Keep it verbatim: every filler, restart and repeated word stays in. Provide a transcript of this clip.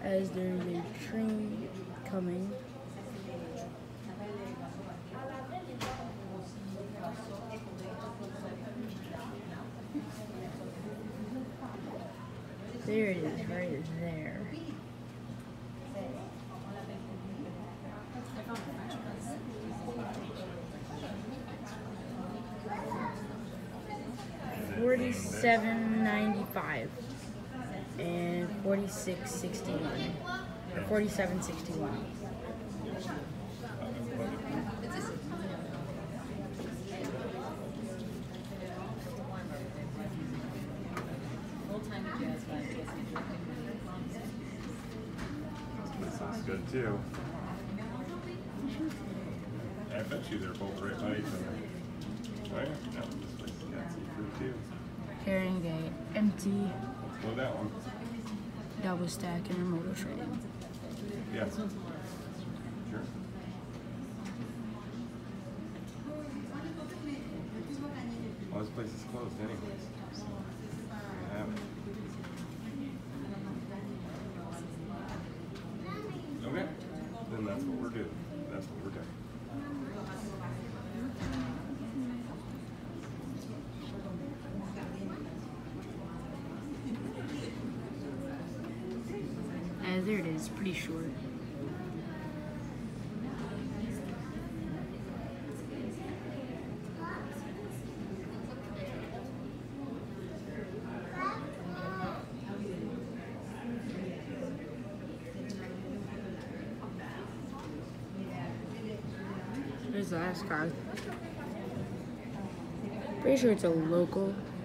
as there's a train coming. There it is, right there. Forty-seven ninety-five and forty-six sixty-one, or forty-seven sixty-one. This sounds good too. I bet you they're both right by each other. Oh yeah, no, this place has got seafood too. Carrying a empty Let's go that one. double stack intermodal train. Yes. Sure. Well, this place is closed anyways. I have it. Okay. Then that's what we're doing. That's what we're doing. Uh, there it is, pretty short. There's the last car. Pretty sure it's a local.